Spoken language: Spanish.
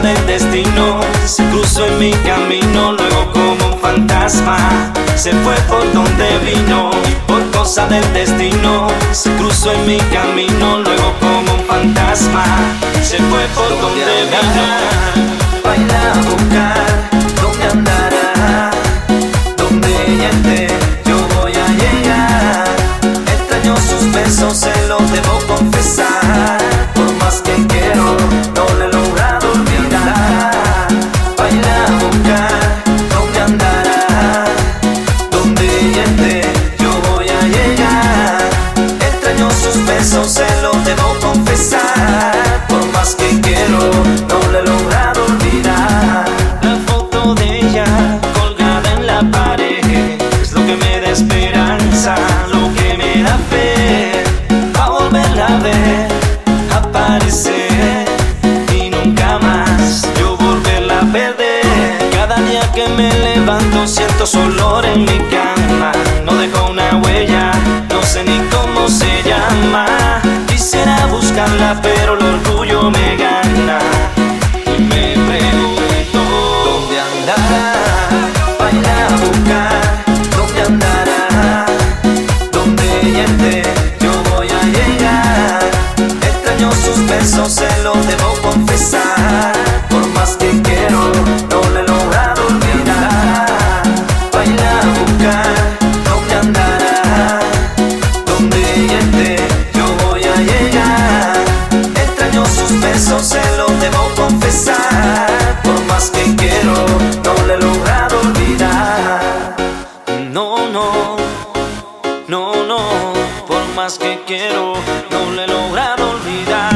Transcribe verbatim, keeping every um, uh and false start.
del destino se cruzó en mi camino, luego como un fantasma se fue por donde vino. Y por cosa del destino se cruzó en mi camino, luego como un fantasma se fue por donde vino. Baila a buscar dónde andará, donde ella esté yo voy a llegar. Extraño sus besos, se los debo confesar, por más que quiero no le he logrado olvidar. Baila a buscar dónde andará, donde ella esté yo voy a llegar. Extraño sus besos, se los debo confesar, por más que quiero no le he logrado olvidar. La foto de ella colgada en la pared es lo que me da esperanza, lo que me da fe a volverla a ver aparecer y nunca más yo volverla a perder. Cada día que me levanto siento su olor en mi cama, no dejo una huella, no sé ni cómo se llama. Quisiera buscarla pero el orgullo me gana y me pregunto ¿dónde andará? Baila a buscar dónde andará, donde ella esté yo voy a llegar. Extraño sus besos, se los debo confesar, por más que quiero no le he logrado olvidar. Baila a buscar dónde andará, donde ella esté yo voy a llegar. Extraño sus besos, se los debo confesar, por más que quiero no le he logrado olvidar. no, no, no, no, por más que quiero no le he logrado olvidar.